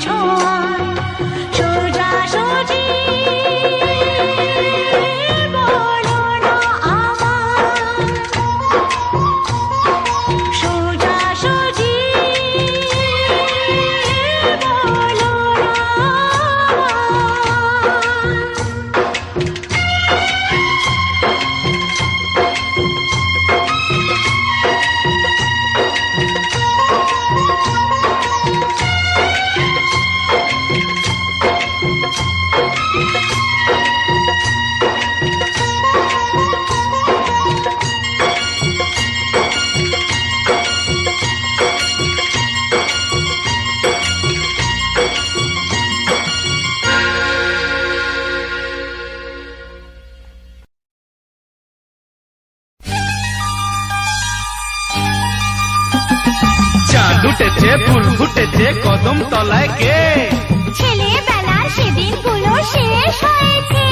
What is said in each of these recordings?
ফুটেছে ফুল ফুটেছে কদম তলায় কে? ছেলেবেলার সেদিন গুলো শেষ হয়েছে।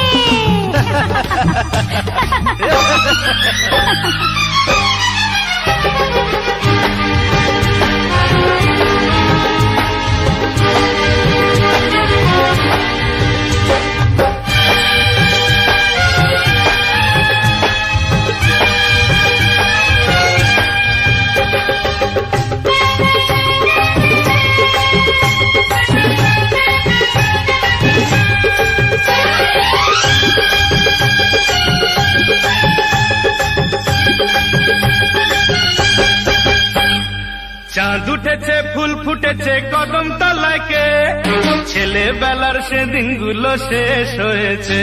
চাঁদ উঠেছে ফুল ফুটেছে কদম তলায় কে? ছেলেবেলার সেদিন গুলো শেষ হয়েছে।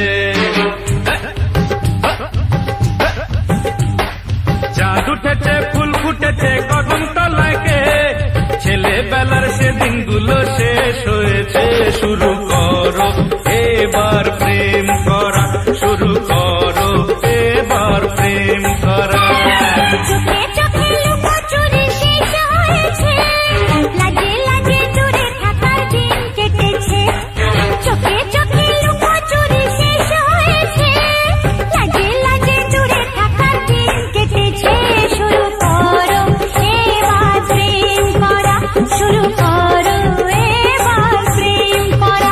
চাঁদ উঠেছে ফুল ফুটেছে কদম তলায় কে? ছেলেবেলার সেদিন গুলো শেষ হয়েছে। শুরু করো এবার প্রেম করা, শুরু করো এবার প্রেম করা। চোখে চোখে লুকোচুরি শেষ হয়েছে, লাজে লাজে দূরে থাকার দিন কেটেছে। চোখে চোখে লুকোচুরি শেষ হয়েছে, লাজে লাজে দূরে থাকার দিন কেটেছে। শুরু করো এবার প্রেম করা, শুরু করো এবার প্রেম করা।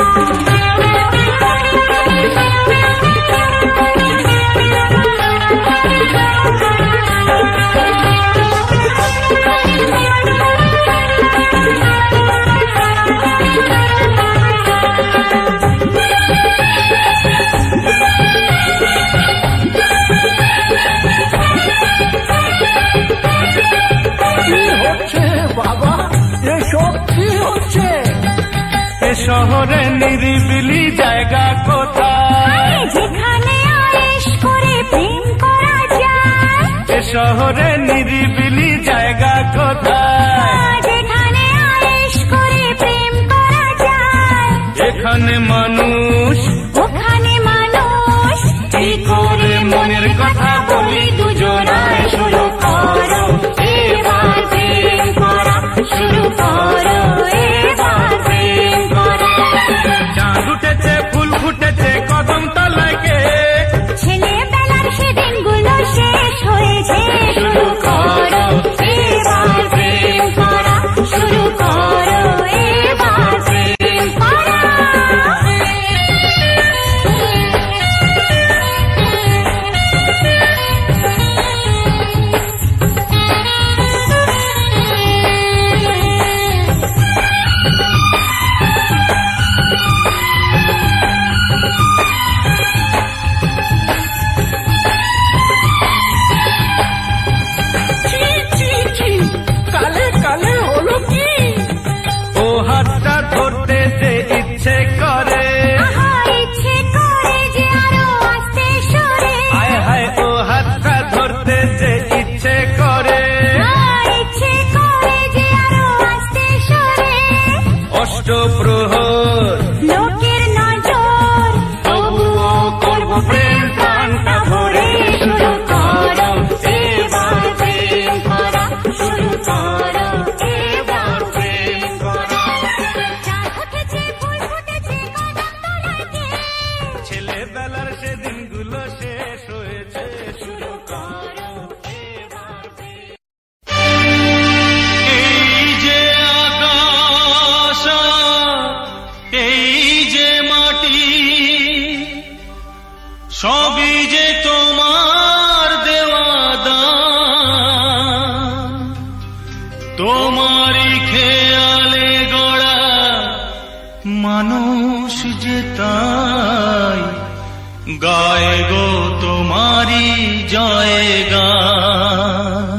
বাবা এসব কি হচ্ছে? এ শহরে নিরিবিলি জায়গা কোথায়, যেখানে আয়েশ করে প্রেম করা যায়? এ শহরে নিরিবিলি জায়গা কোথায়, যেখানে আয়েশ করে প্রেম করা যায়? এখানে মানুষ ওখানে মানুষ, কি করে মনের কথা বলি দুজনায়। শুরু করো এবার প্রেম করা, শুরু করো এবার প্রেম করা। চাঁদ উঠেছে ফুল ফুটেছে কদম তলায় কে? ছেলেবেলার সেদিন গুলো শেষ হয়েছে। শুরু করো এবার প্রেম করা, শুরু করো এবার প্রেম করা। কালে কালে হলো কি? ও হাতটা ধরতে যে ইচ্ছে করে, আহা, ইচ্ছে করে যে আরো আস্তে সরে। হায় হায় ও হাতটা ধরতে যে ইচ্ছে করে। ইচ্ছে করে যে আরো আস্তে সরে। অষ্টপ্রহর লোকের নজর, তবুও করবো প্রেম প্রাণটা ভরে। শুরু করো এবার প্রেম করা, শুরু করো এবার প্রেম করা। চাঁদ উঠেছে ফুল ফুটেছে কদম তলায় কে? ছেলেবেলার সেদিন গুলো শেষ হয়েছে। শুরু করো এবার প্রেম। এই যে আকাশ মানুষ যে তাই গায় গো তোমারি জয় গান।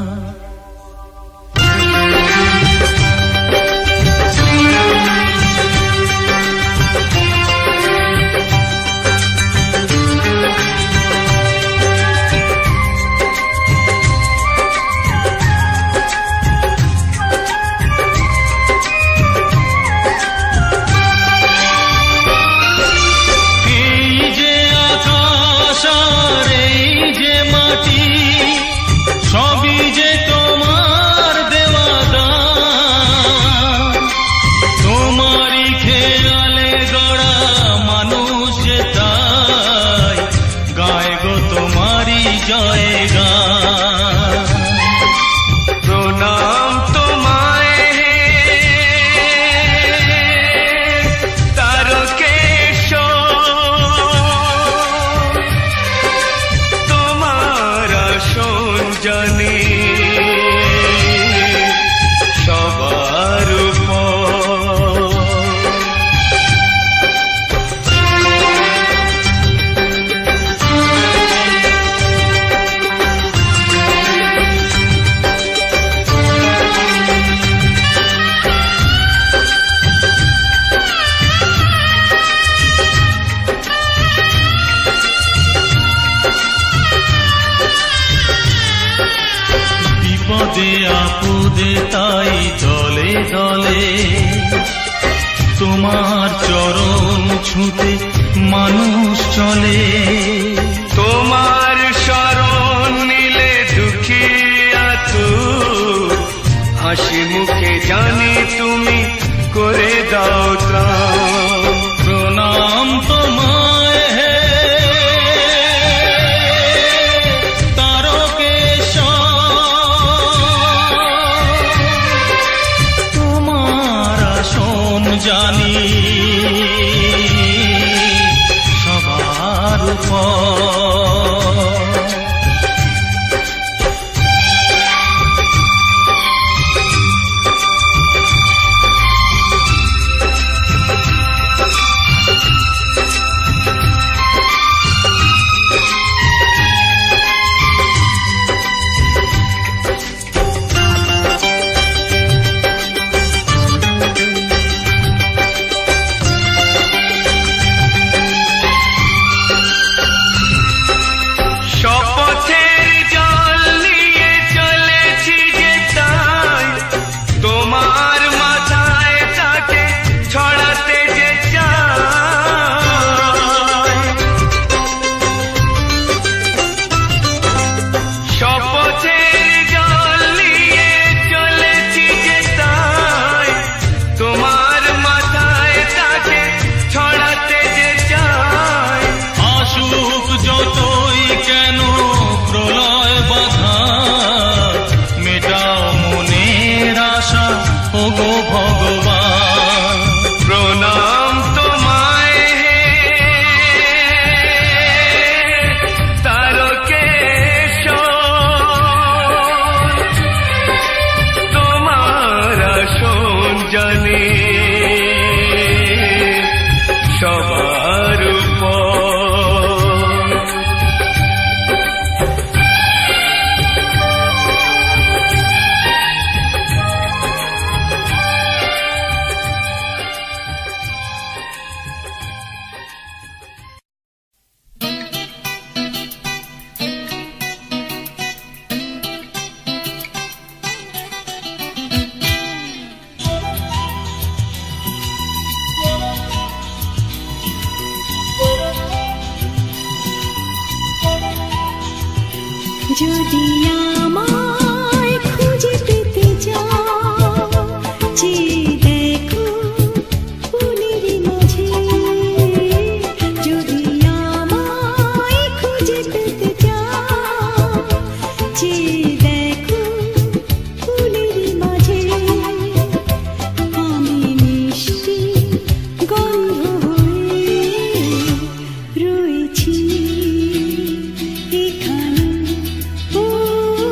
আপদে তাই দলে দলে তোমার চরণ ছুঁতে মানুষ চলে। তোমার শরণ নিলে দুঃখিয়া তুর হাসি মুখে জানি তুমি করে দাও ত্রাণ। প্রণাম তোমায় হে জানি সবার যদি আমায় খুঁজে পেতে যাও, চেয়ে দেখো ফুলের মাঝে। যদি আমায় খুঁজে পেতে যাও, চেয়ে দেখো ফুলের মাঝে। আমি মিষ্টি গন্ধ হয়ে রয়েছি এখানে।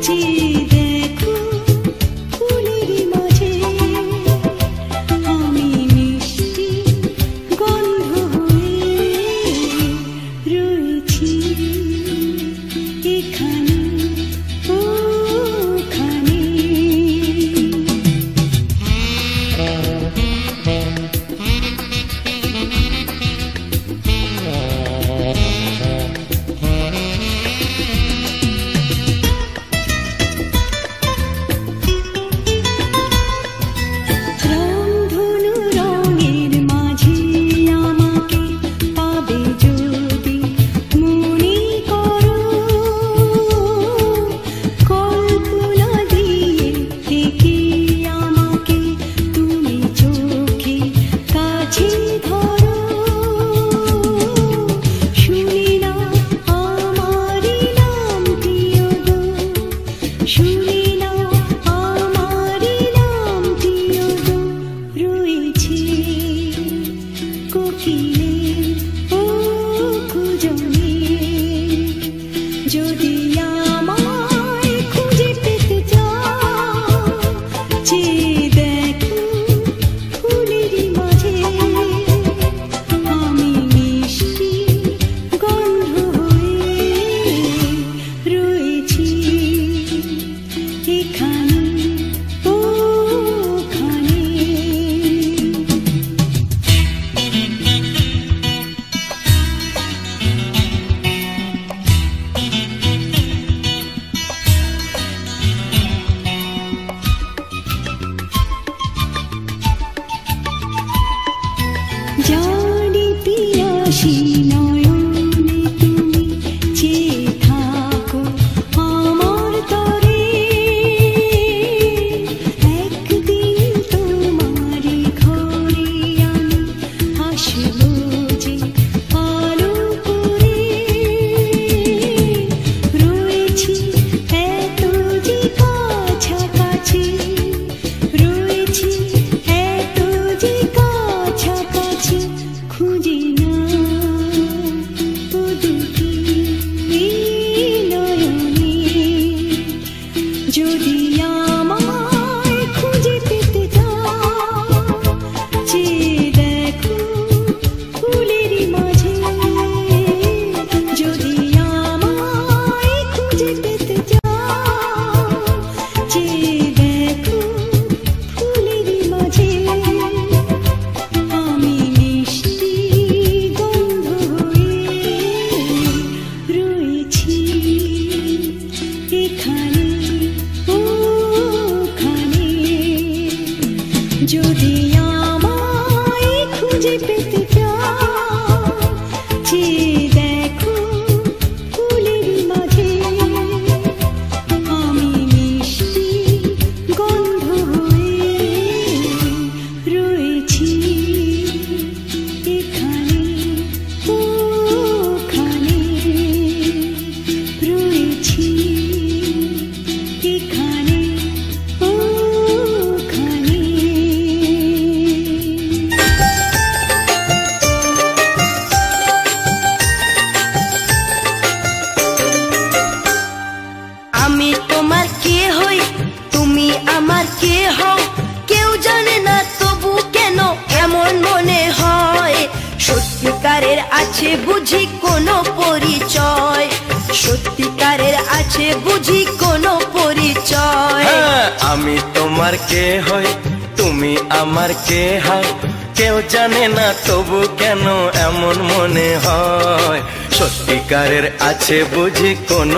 আছে বুঝি কোনো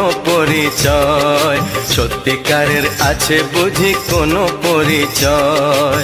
পরিচয়, সত্যিকারের আছে বুঝি কোনো পরিচয়।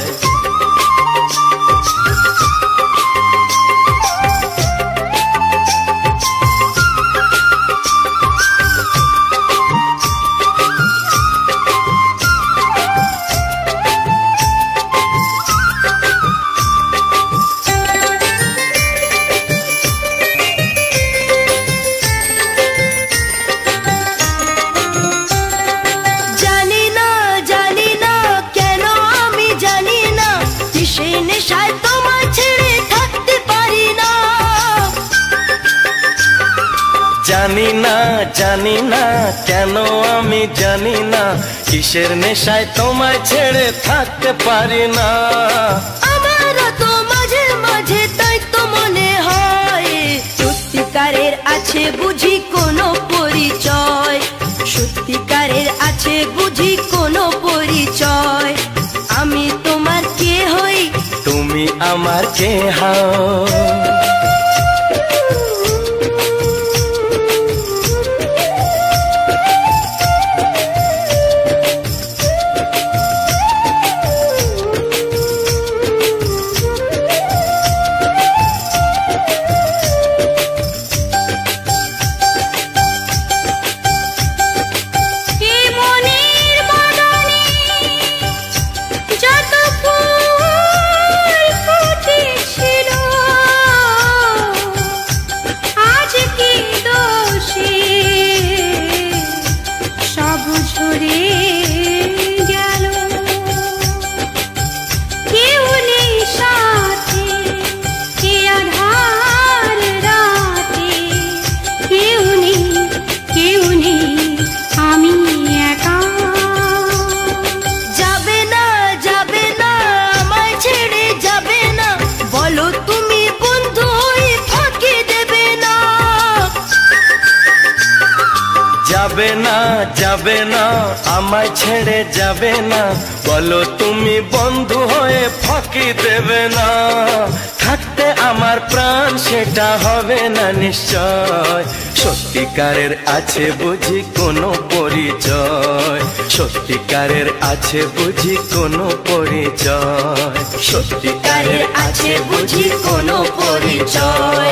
জানি না কেন আমি জানি না জানি না কেন আমি জানি না কিসের নেশায় তোমায় ছেড়ে থাকতে পারি না। আমারও তো মাঝে মাঝে তাই তো মনে হয় সত্যিকারের আছে বুঝি কোনো পরিচয়, সত্যিকারের আছে বুঝি কোনো পরিচয়। আমি তোমার কে হই, তুমি আমার কে হও। যাবে না আমায় ছেড়ে যাবে না, বলো তুমি বন্ধু হয়ে ফাঁকি দেবে না। থাকতে আমার প্রাণ সেটা হবে না নিশ্চয়, সত্যিকারের আছে বুঝি কোনো পরিচয়, সত্যিকারের আছে বুঝি কোনো পরিচয়, সত্যিকারের আছে বুঝি কোনো পরিচয়।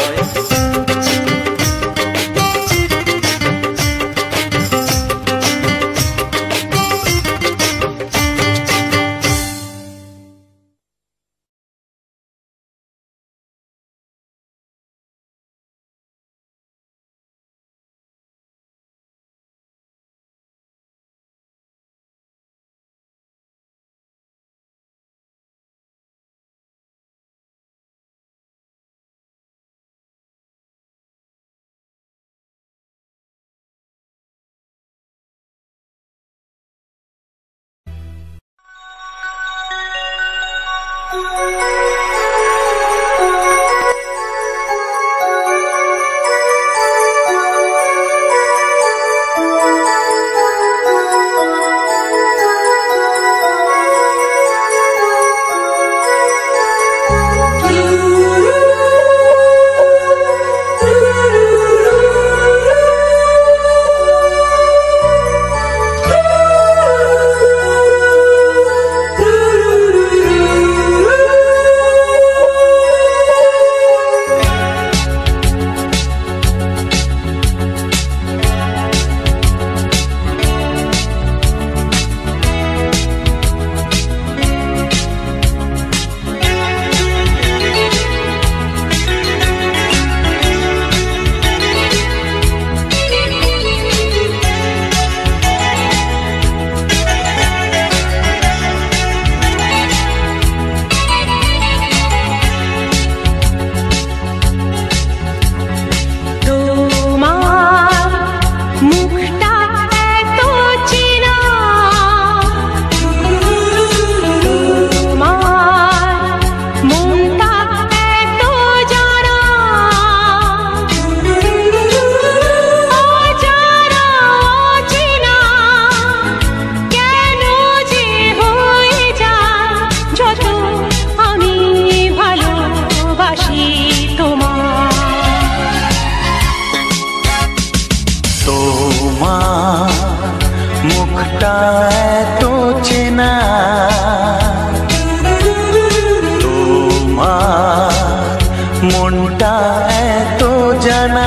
মনটা এত জানা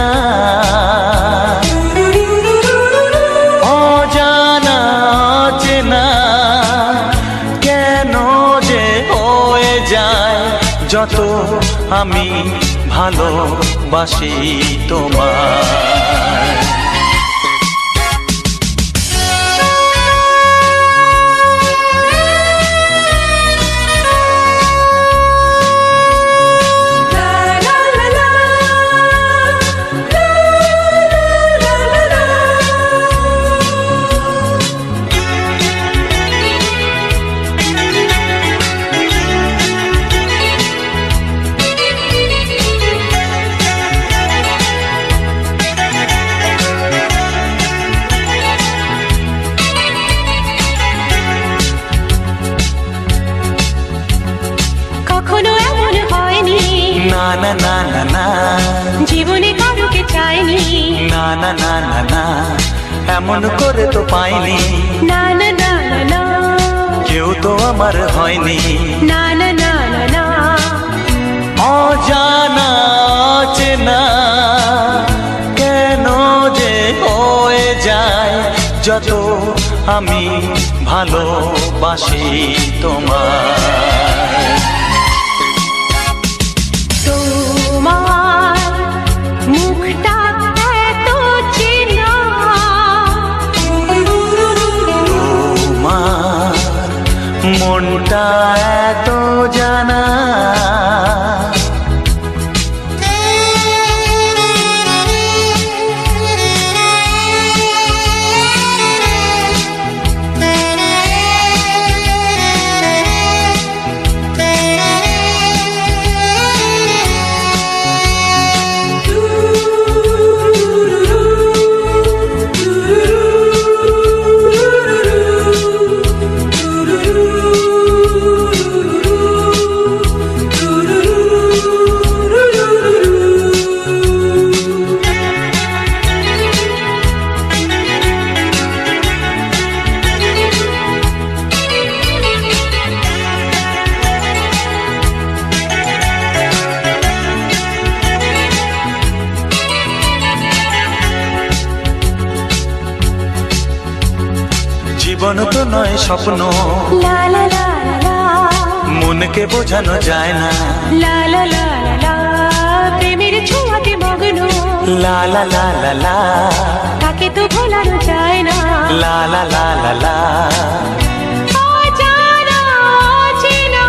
অজানা চেনা কেন যে হয়ে যায় যত আমি ভালোবাসি তোমায়। না না না না, জীবনে কারোকে চাইনি, না না না না না, এমন করে তো পাইনি, না না না না না, কেউ তো আমার হয়নি, না না না না না, অজানা চেনা কেন যে হয়ে যায় যত আমি ভালোবাসি তোমায়। তোমার মুখটা এত চেনা, তোমার মনটা এত জানা, জীবন তো নয় স্বপ্ন, লা লা লা লা, মনকে বোঝানো যায় না, লা লা লা লা, প্রেমের ছোঁয়াতে মগ্ন, লা লা লা লা লা, তাকে তো ভোলানো যায় না, লা লা লা লা লা, অজানা অচেনা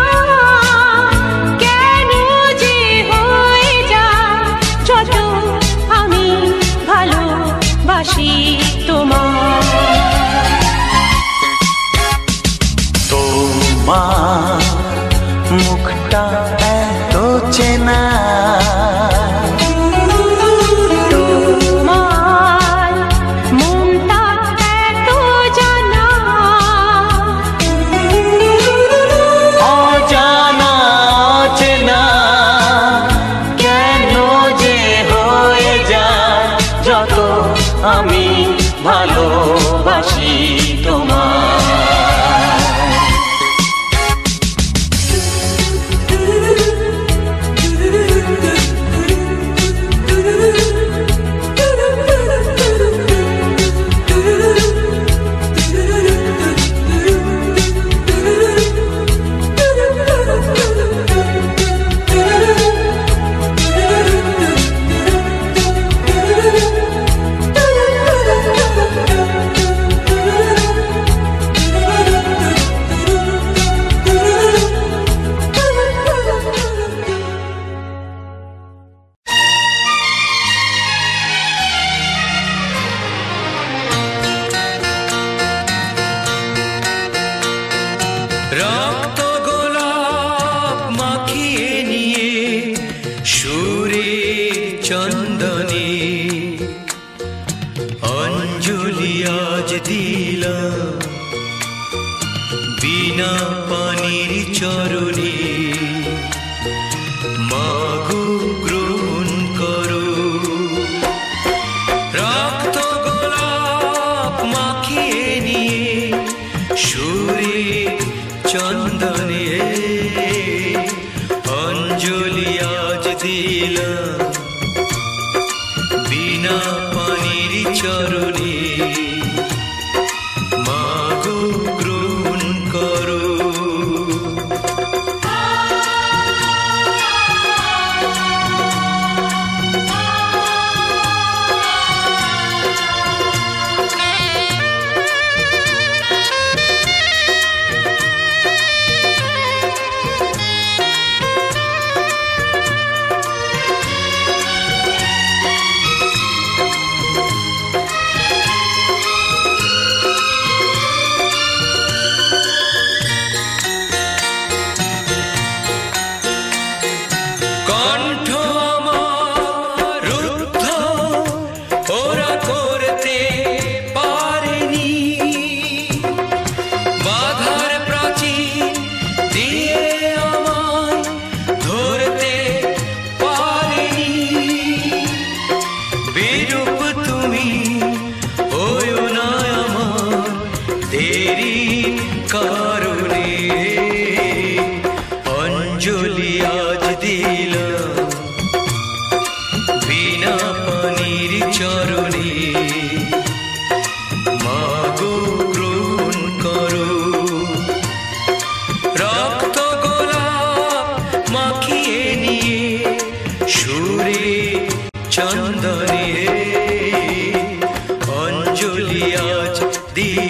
কেন যে হয়ে যায় যত আমি ভালোবাসি তোমায়। তোমার মুখটা এত চেনা, তোমার মনটা এত জানা, অজানা চেনা কেন যে হয়ে যায় যত আমি ভালোবাসি তোমায়। রক্ত গোলাপ মাখিয়ে নিয়ে সুরে চন্দনে অঞ্জলি আজ দিলাম বিনা পানির চরণে, মাগো গ্রহণ করো। রক্ত গোলাপ মাখিয়ে নিয়ে সুরে চন্দনে অঞ্জলি আজ দিলাম বিনা পানির চরণে, মাগো গ্রহণ করো।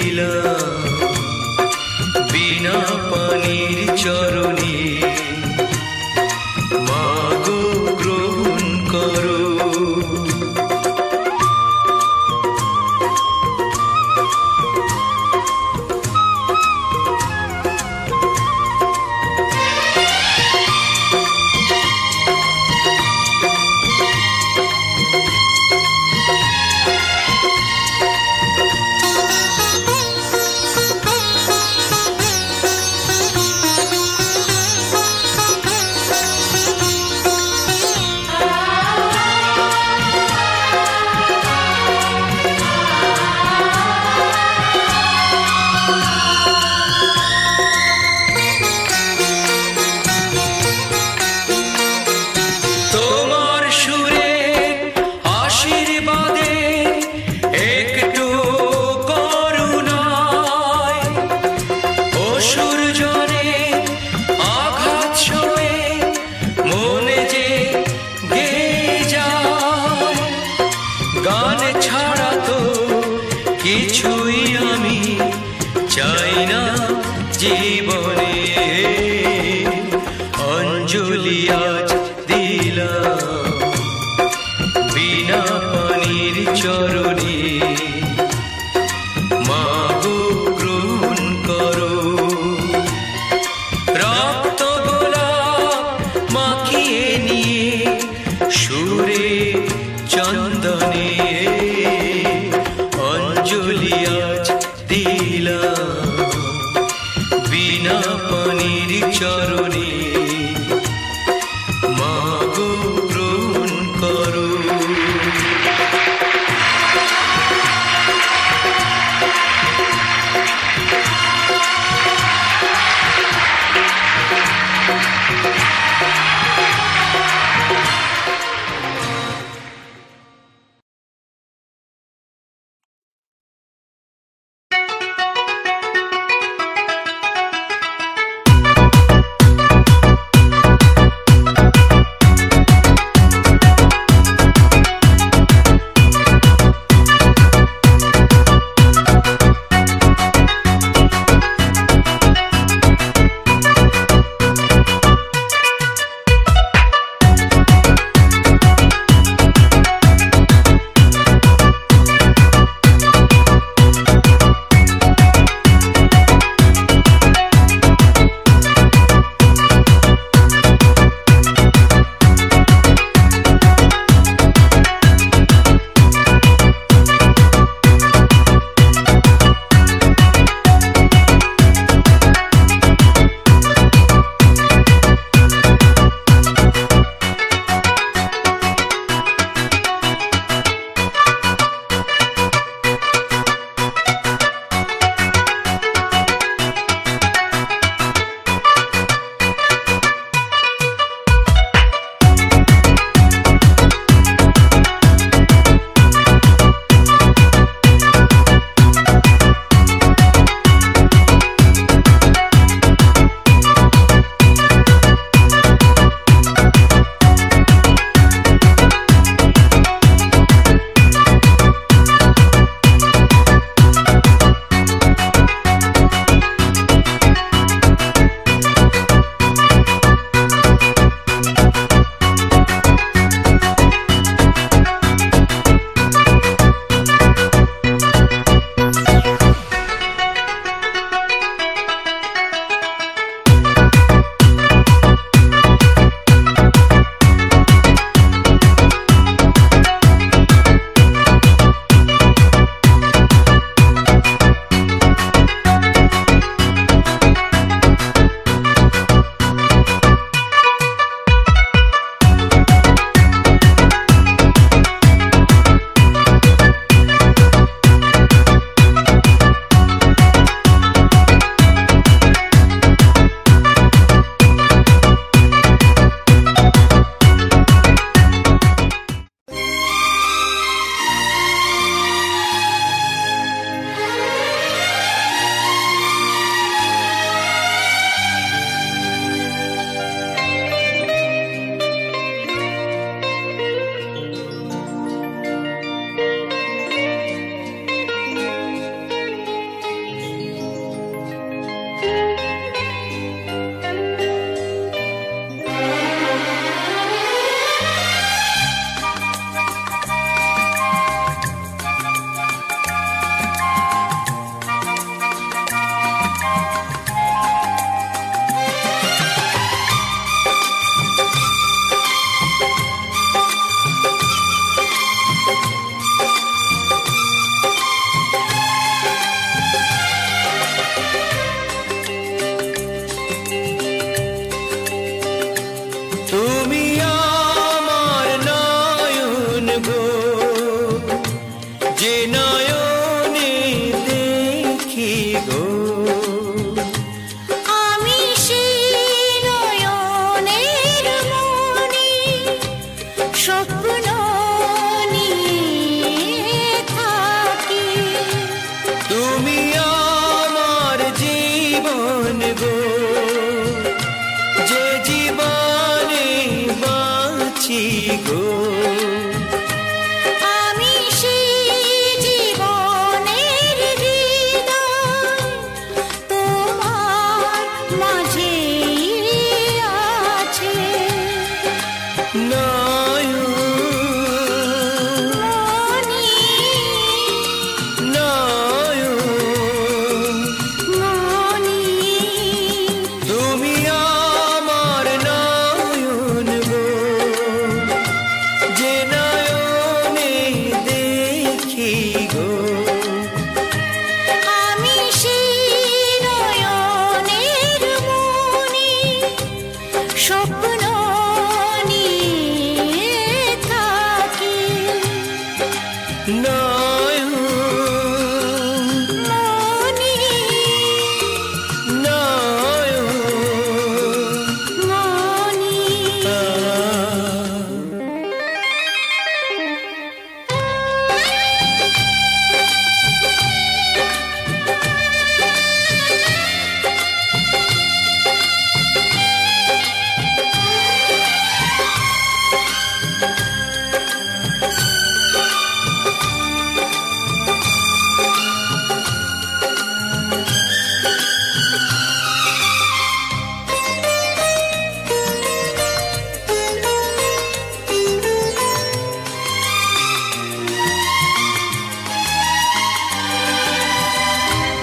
দিলাম বিনা পানির চরণে মাগো গ্রহণ করো। কিছুই আমি চাই না জীবনে, অঞ্জলি আজ দিলাম বিনা পানির চরণে মাগো গ্রহণ করো। রক্ত গোলাপ মাখিয়ে নিয়ে সুরে চন্দনে অঞ্জলি আজ দিলাম বিনা পানির চরণে মাগো গ্রহণ করো।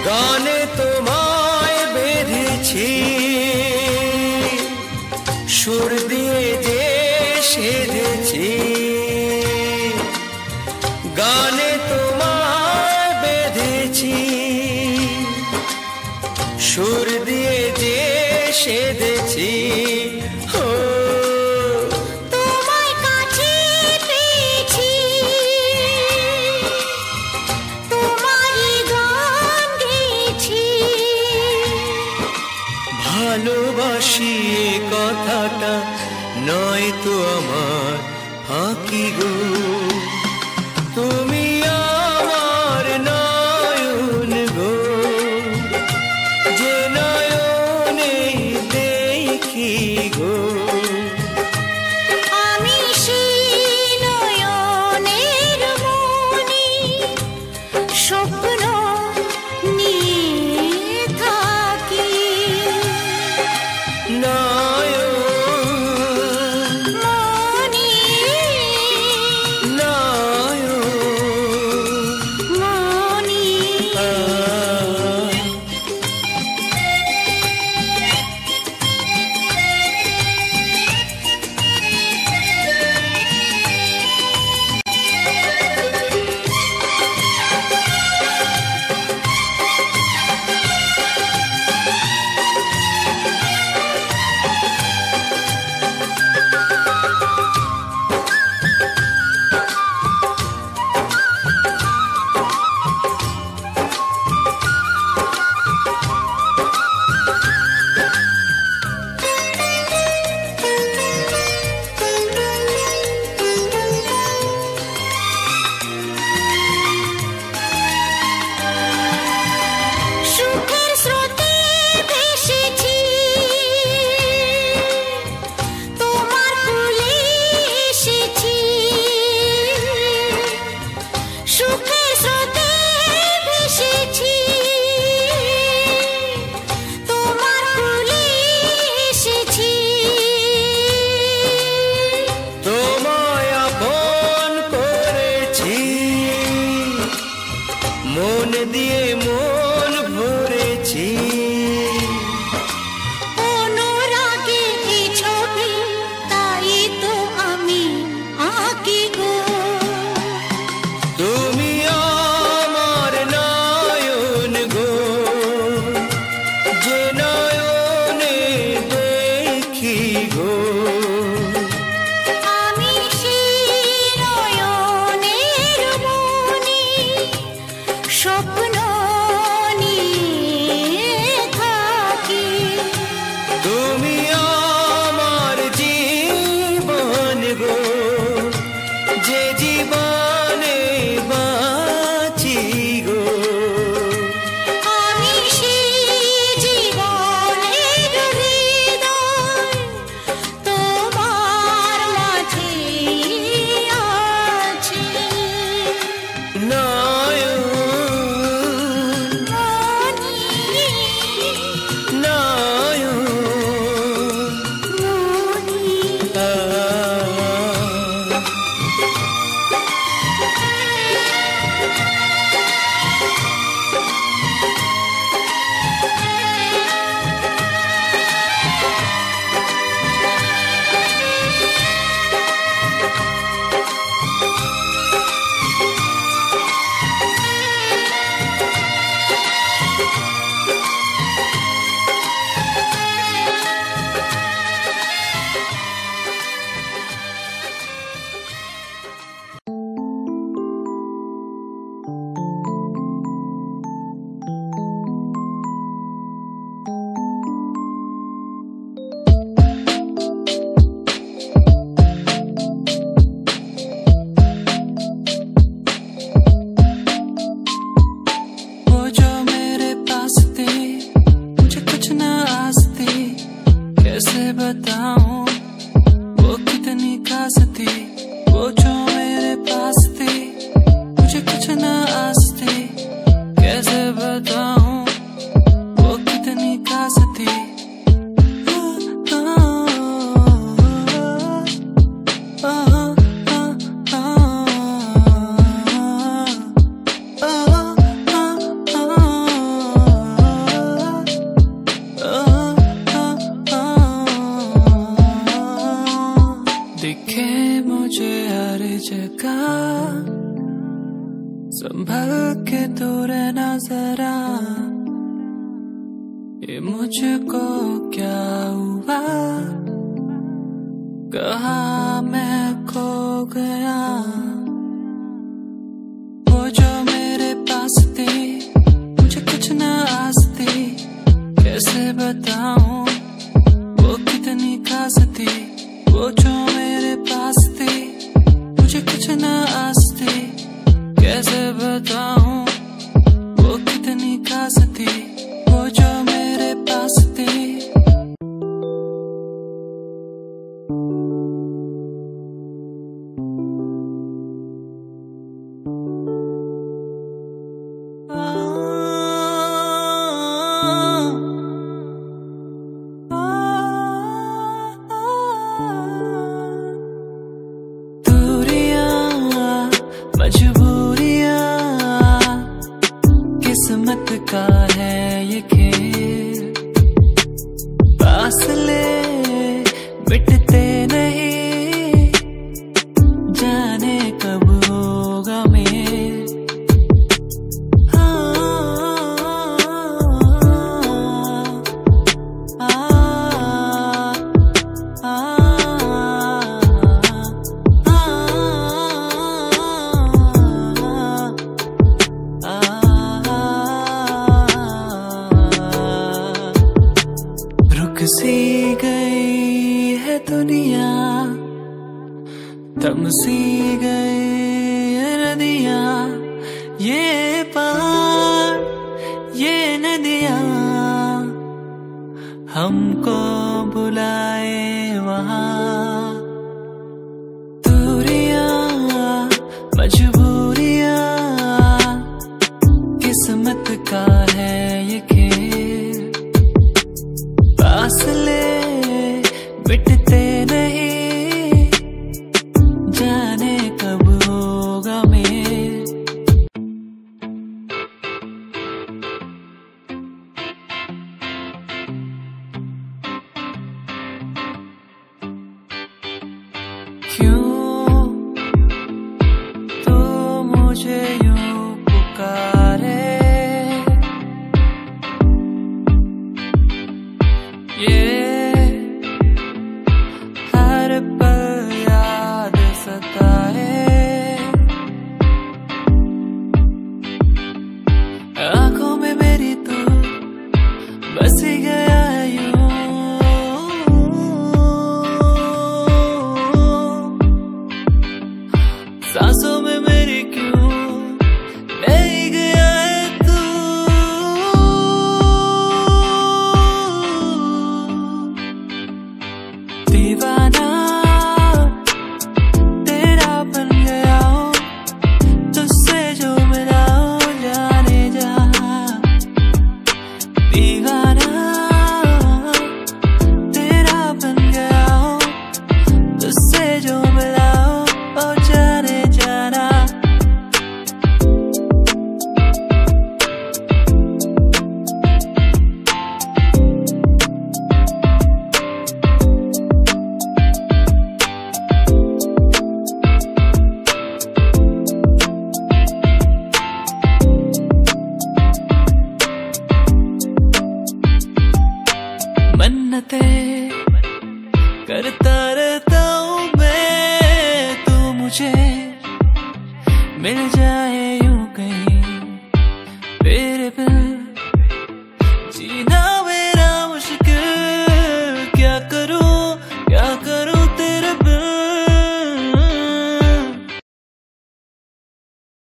গানে তোমায় বেঁধেছি সুর দিয়ে যে সেধেছি গানে তোমায় বেঁধেছি সুর দিয়ে যে সেধেছি তোমায় কাছে পেয়েছি তোমারই গান গেয়েছি ভালোবাসি এ কথাটা নয় তো আমার ফাঁকি গো তুমি আমার নয়ন গো যে নয়নে দেখি গো আমি সেই নয়নের মনি স্বপ্ন নিয়ে থাকি নয়ন মনি নয়ন মনি সুখের স্রোতে ভেসেছি তোমার কুলে এসেছি সুখের স্রোতে ভেসেছি তোমার কুলে এসেছি তোমায় আপন করেছি মন দিয়ে মন ভরেছি অনুরাগে এই ছবি তাই তো আমি আঁকি গো তুমি আমার নয়ন গো যে নয়নে দেখি গো আমি সেই নয়নের মনি স্বপ্ন নিয়ে থাকি তুমি আমার জীবন গো যে জীবনে বাঁচি গো আমি সেই জীবনের হৃদয় তোমার মাঝে আছি নয়ন মনি নয়ন মনি ये मुझको क्या हुआ, कहाँ मैं खो गया। वो जो मेरे पास थी मुझे कुछ न आस थी, कैसे बताऊं वो कितनी खास थी। वो जो मेरे पास थी मुझे कुछ न आस थी, कैसे बताऊं वो कितनी खास थी। वो जो मेरे पास थी किस्मत का है ये खेल, फासले मिटते नहीं, जाने कब होगा मेल। सी गई है दुनिया, थम सी गई है नदियाँ, ये पार ये नदियाँ हमको बुलाए वहाँ। दूरियाँ मजबूरियाँ किस्मत का है ये खेल, फासले मिटते नहीं, जाने कब होगा मेल। क्यों तो मुझे यूं पुकारे, ये हर पल याद सताए। आंखों में मेरी तू बस गया यूं, सांसों में मेरी क्यों नहीं गया है तू। दीवाना तेरा बन गया हूँ, तुझसे जो मिला हूँ जाने जहाँ। दीवाना तेरा बन गया हूँ, तुझसे जो मिला हूँ ओ जाने जाना। मन्नते करता रहता हूँ मैं, तू मुझे मिल जा